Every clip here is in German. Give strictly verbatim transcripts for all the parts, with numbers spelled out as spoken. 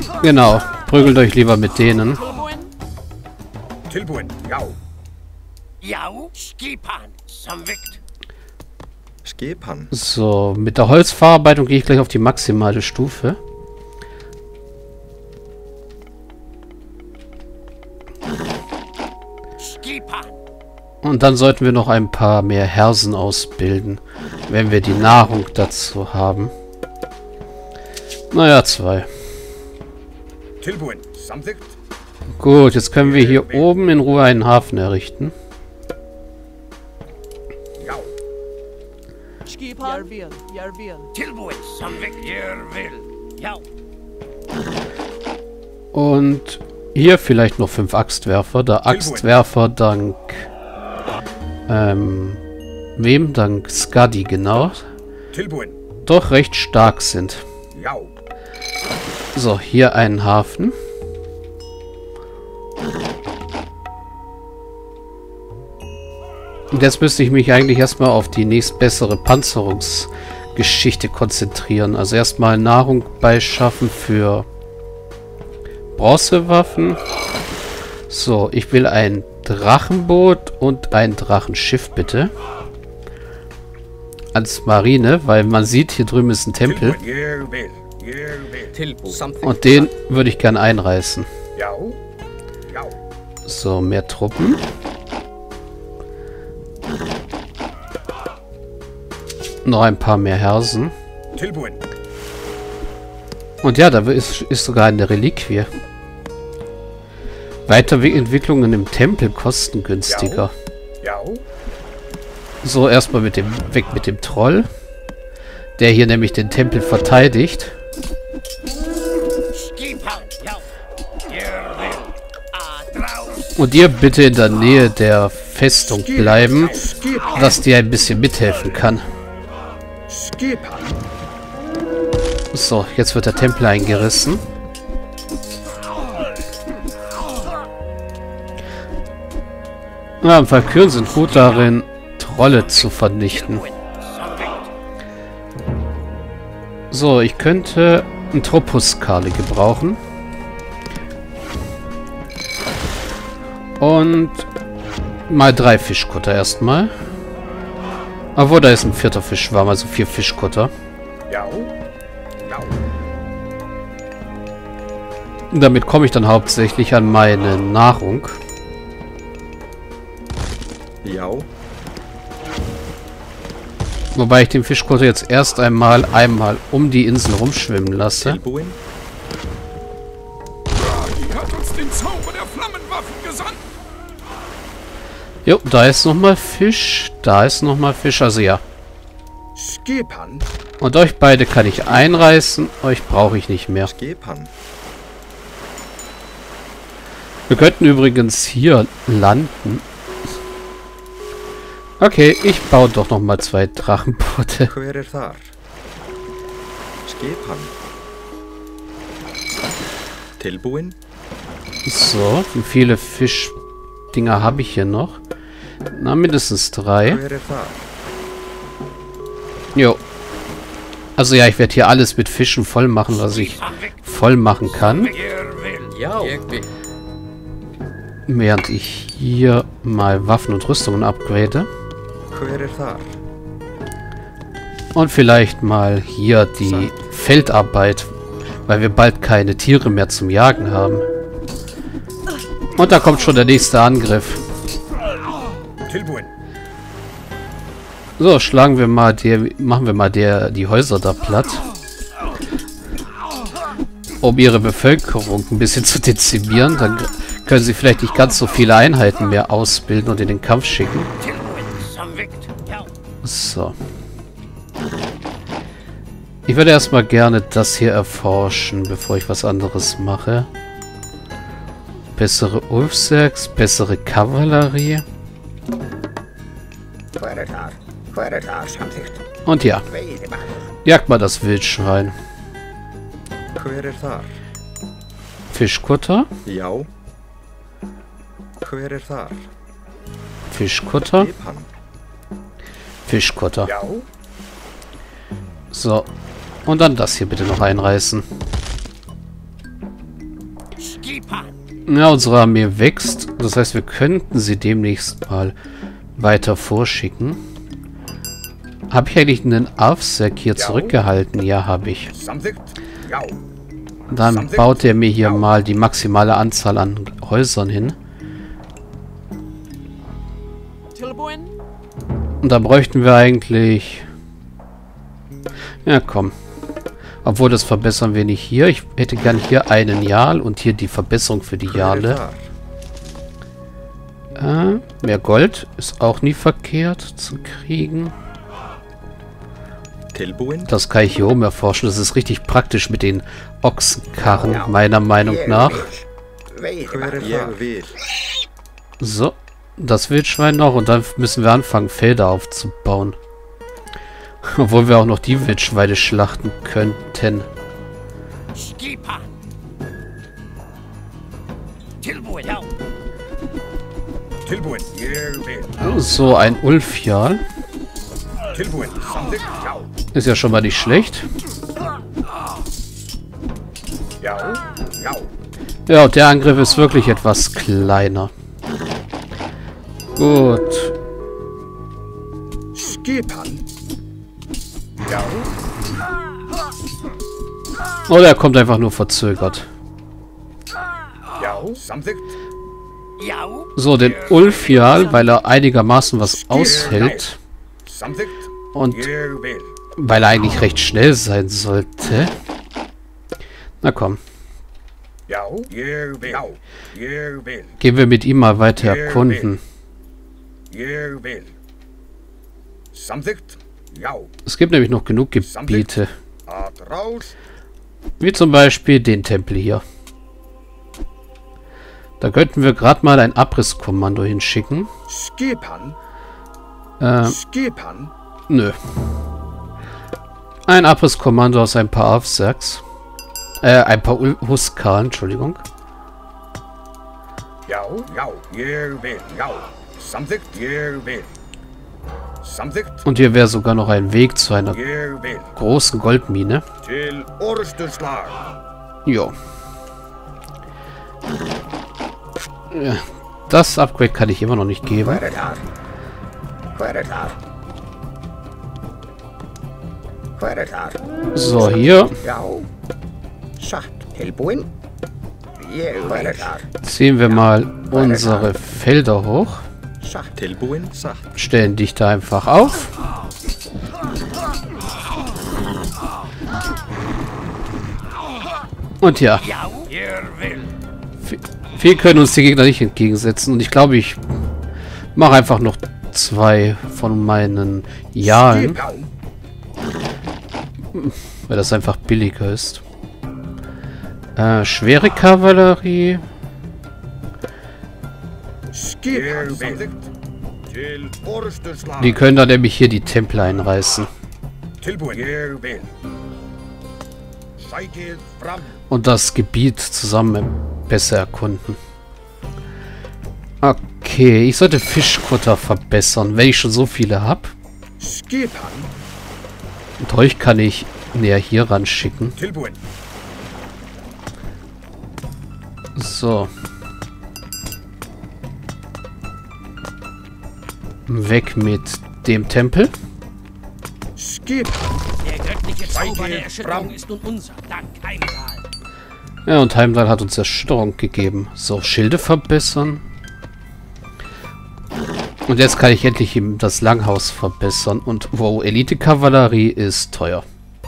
Genau. Prügelt euch lieber mit denen. So, mit der Holzverarbeitung gehe ich gleich auf die maximale Stufe. Und dann sollten wir noch ein paar mehr Hersen ausbilden, wenn wir die Nahrung dazu haben. Naja, zwei. Gut, jetzt können wir hier oben in Ruhe einen Hafen errichten. Und hier vielleicht noch fünf Axtwerfer. Der Axtwerfer dank ähm, wem? Dank Skadi, genau. Doch recht stark sind. So, hier einen Hafen. Und jetzt müsste ich mich eigentlich erstmal auf die nächstbessere Panzerungsgeschichte konzentrieren. Also erstmal Nahrung beischaffen für Bronzewaffen. So, ich will ein Drachenboot und ein Drachenschiff, bitte. Als Marine, weil man sieht, hier drüben ist ein Tempel. Und den würde ich gern einreißen. So, mehr Truppen. Noch ein paar mehr Hersen. Und ja, da ist, ist sogar eine Reliquie. Weiterentwicklungen im Tempel kostengünstiger. So, erstmal mit dem weg mit dem Troll. Der hier nämlich den Tempel verteidigt. Und ihr bitte in der Nähe der Festung bleiben, dass die ein bisschen mithelfen kann. So, jetzt wird der Tempel eingerissen. Ja, Valkyren sind gut darin, Trolle zu vernichten. So, ich könnte einen Tropuskale gebrauchen. Und mal drei Fischkutter erstmal. Obwohl, da ist ein vierter Fischschwarm, also vier Fischkutter. Und damit komme ich dann hauptsächlich an meine Nahrung. Wobei ich den Fischkutter jetzt erst einmal einmal um die Insel rumschwimmen lasse. Jo, da ist nochmal Fisch. Da ist nochmal Fisch. Also ja. Und euch beide kann ich einreißen. Euch brauche ich nicht mehr. Wir könnten übrigens hier landen. Okay, ich baue doch nochmal zwei Drachenboote. So, wie viele Fischdinger habe ich hier noch? Na, mindestens drei. Jo. Also ja, ich werde hier alles mit Fischen voll machen, was ich voll machen kann. Während ich hier mal Waffen und Rüstungen upgrade. Und vielleicht mal hier die Feldarbeit, weil wir bald keine Tiere mehr zum Jagen haben. Und da kommt schon der nächste Angriff. So, schlagen wir mal die, machen wir mal der, die Häuser da platt. Um ihre Bevölkerung ein bisschen zu dezimieren. Dann können sie vielleicht nicht ganz so viele Einheiten mehr ausbilden und in den Kampf schicken. So. Ich würde erstmal gerne das hier erforschen, bevor ich was anderes mache. Bessere Ulfsärks, bessere Kavallerie. Und ja. Jagt mal das Wildschwein. Fischkutter. Fischkutter. Fischkutter. So. Und dann das hier bitte noch einreißen. Ja, unsere Armee wächst. Das heißt, wir könnten sie demnächst mal weiter vorschicken. Habe ich eigentlich einen Aufsack hier zurückgehalten? Ja, habe ich. Dann baut er mir hier mal die maximale Anzahl an Häusern hin. Und da bräuchten wir eigentlich... Ja, komm. Obwohl, das verbessern wir nicht hier. Ich hätte gern hier einen Jarl und hier die Verbesserung für die Jarle. Äh, mehr Gold ist auch nie verkehrt zu kriegen. Das kann ich hier oben erforschen. Das ist richtig praktisch mit den Ochsenkarren, meiner Meinung nach. So, das Wildschwein noch und dann müssen wir anfangen, Felder aufzubauen. Obwohl wir auch noch die Wildschweine schlachten könnten. So, ein Ulfjarl. Ist ja schon mal nicht schlecht. Ja, und der Angriff ist wirklich etwas kleiner. Gut. Oder er kommt einfach nur verzögert. So, den Ulfjarl, weil er einigermaßen was aushält. Und weil er eigentlich recht schnell sein sollte. Na komm. Gehen wir mit ihm mal weiter erkunden. Es gibt nämlich noch genug Gebiete. Wie zum Beispiel den Tempel hier. Da könnten wir gerade mal ein Abrisskommando hinschicken. Äh, nö. Ein Abrisskommando aus ein paar Aufsacks. Äh, ein paar Huskaren, Entschuldigung. Und hier wäre sogar noch ein Weg zu einer großen Goldmine. Jo. Ja, das Upgrade kann ich immer noch nicht geben. So, hier. Ziehen wir mal unsere Felder hoch. Stellen dich da einfach auf. Und ja. Viel können uns die Gegner nicht entgegensetzen. Und ich glaube, ich mache einfach noch zwei von meinen Jarlen. Weil das einfach billiger ist. Äh, schwere Kavallerie. Die können dann nämlich hier die Tempel einreißen. Und das Gebiet zusammen besser erkunden. Okay, ich sollte Fischkutter verbessern, wenn ich schon so viele habe. Und euch kann ich näher hier ran schicken. So. Weg mit dem Tempel. Der göttliche Zauber der Erschütterung ist nun unser. Dank Heimdall. Ja, und Heimdall hat uns Erschütterung gegeben. So, Schilde verbessern. Und jetzt kann ich endlich eben das Langhaus verbessern. Und wow, Elite-Kavallerie ist teuer.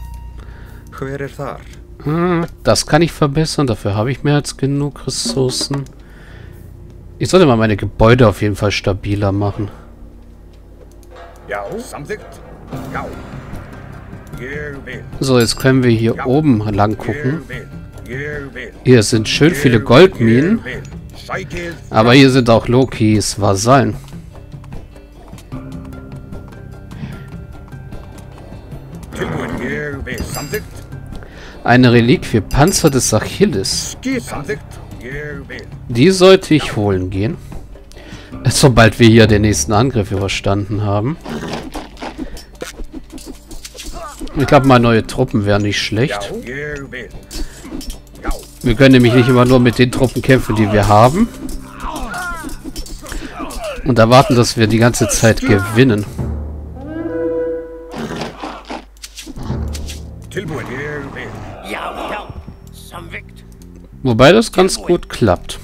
Hm, das kann ich verbessern. Dafür habe ich mehr als genug Ressourcen. Ich sollte mal meine Gebäude auf jeden Fall stabiler machen. So, jetzt können wir hier oben lang gucken. Hier sind schön viele Goldminen. Aber hier sind auch Lokis Vasallen. Eine Reliquie, Panzer des Achilles. Die sollte ich holen gehen. Sobald wir hier den nächsten Angriff überstanden haben. Ich glaube, mal neue Truppen wären nicht schlecht. Wir können nämlich nicht immer nur mit den Truppen kämpfen, die wir haben. Und erwarten, dass wir die ganze Zeit gewinnen. Wobei das ganz gut klappt.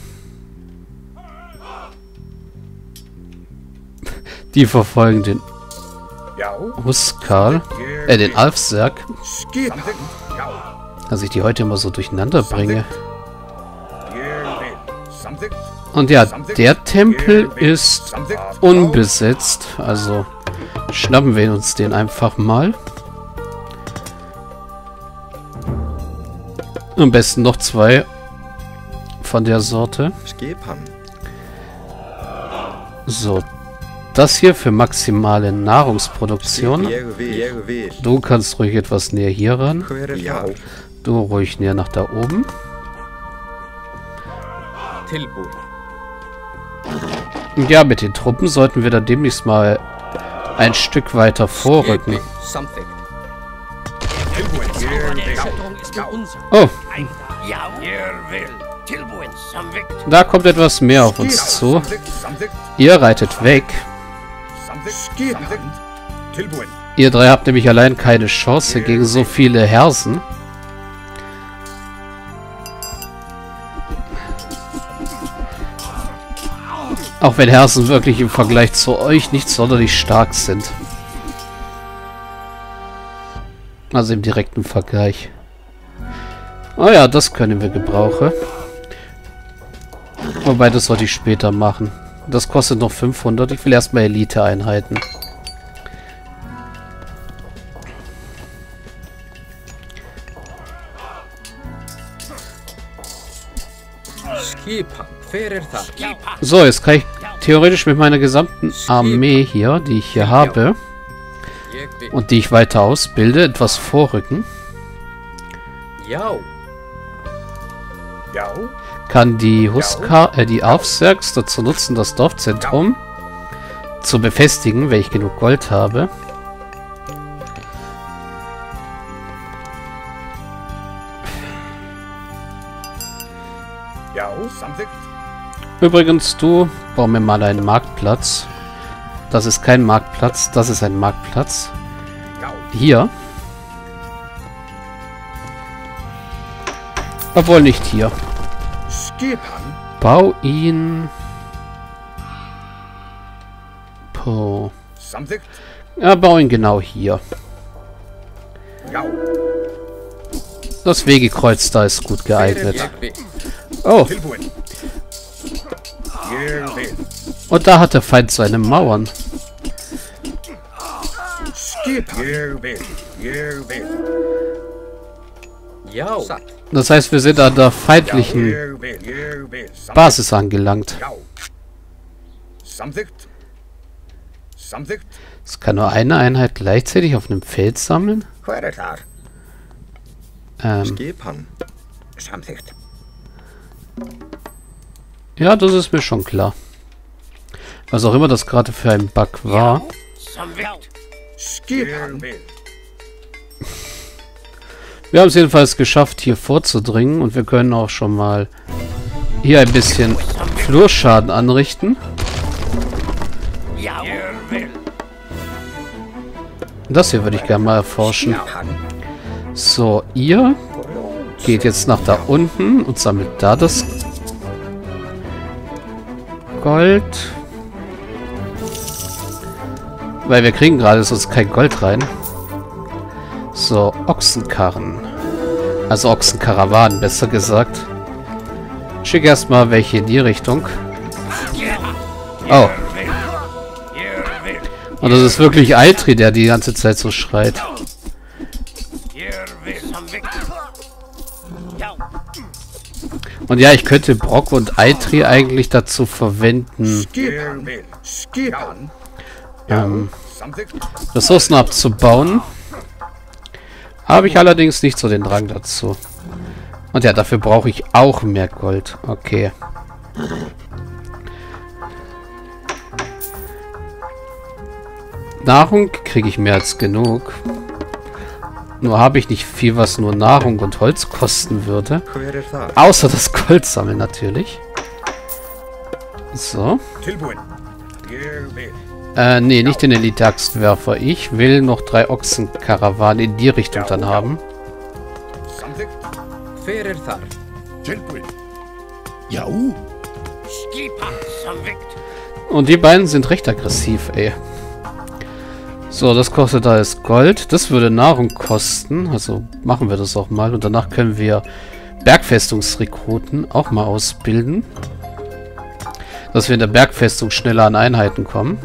Die verfolgen den Huskar, äh, den Alfzerg. Dass ich die heute immer so durcheinander bringe. Und ja, der Tempel ist unbesetzt. Also schnappen wir uns den einfach mal. Am besten noch zwei von der Sorte. So, das hier für maximale Nahrungsproduktion. Du kannst ruhig etwas näher hier ran. Du ruhig näher nach da oben. Und ja, mit den Truppen sollten wir dann demnächst mal ein Stück weiter vorrücken. Oh. Da kommt etwas mehr auf uns zu. Ihr reitet weg. Ihr drei habt nämlich allein keine Chance gegen so viele Hersen. Auch wenn Hersen wirklich im Vergleich zu euch nicht sonderlich stark sind. Also im direkten Vergleich. Oh ja, das können wir gebrauchen. Wobei, das sollte ich später machen. Das kostet noch fünfhundert. Ich will erstmal Elite-Einheiten. So, jetzt kann ich theoretisch mit meiner gesamten Armee hier, die ich hier habe und die ich weiter ausbilde, etwas vorrücken. Kann die Huskar, äh, die Alfzergs dazu nutzen, das Dorfzentrum zu befestigen, wenn ich genug Gold habe. Übrigens, du, bau mir mal einen Marktplatz. Das ist kein Marktplatz, das ist ein Marktplatz. Hier. Obwohl nicht hier. Bau ihn. Po. Ja, bau ihn genau hier. Das Wegekreuz da ist gut geeignet. Oh. Und da hat der Feind seine Mauern. Das heißt, wir sind an der feindlichen Basis angelangt. Es kann nur eine Einheit gleichzeitig auf einem Feld sammeln. Ähm. Ja, das ist mir schon klar. Was auch immer das gerade für ein Bug war. Wir haben es jedenfalls geschafft, hier vorzudringen. Und wir können auch schon mal hier ein bisschen Flurschaden anrichten. Das hier würde ich gerne mal erforschen. So, ihr geht jetzt nach da unten und sammelt da das Gold. Weil wir kriegen gerade sonst kein Gold rein. So, Ochsenkarren. Also Ochsenkarawanen, besser gesagt. Schick erstmal welche in die Richtung. Oh. Und das ist wirklich Eitri, der die ganze Zeit so schreit. Und ja, ich könnte Brock und Eitri eigentlich dazu verwenden, ähm, Ressourcen abzubauen. Habe ich allerdings nicht so den Drang dazu. Und ja, dafür brauche ich auch mehr Gold. Okay. Nahrung kriege ich mehr als genug. Nur habe ich nicht viel, was nur Nahrung und Holz kosten würde. Außer das Gold sammeln natürlich. So. Äh, nee, nicht den Elite-Axtwerfer. Ich will noch drei Ochsenkarawanen in die Richtung dann haben. Und die beiden sind recht aggressiv, ey. So, das kostet alles Gold. Das würde Nahrung kosten. Also machen wir das auch mal. Und danach können wir Bergfestungsrekruten auch mal ausbilden. Dass wir in der Bergfestung schneller an Einheiten kommen.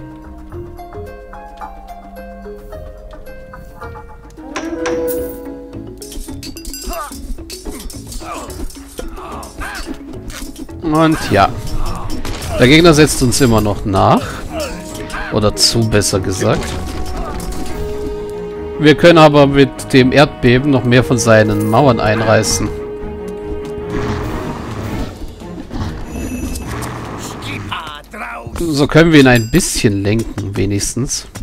Und ja. Der Gegner setzt uns immer noch nach. Oder zu, besser gesagt. Wir können aber mit dem Erdbeben noch mehr von seinen Mauern einreißen. So können wir ihn ein bisschen lenken, wenigstens.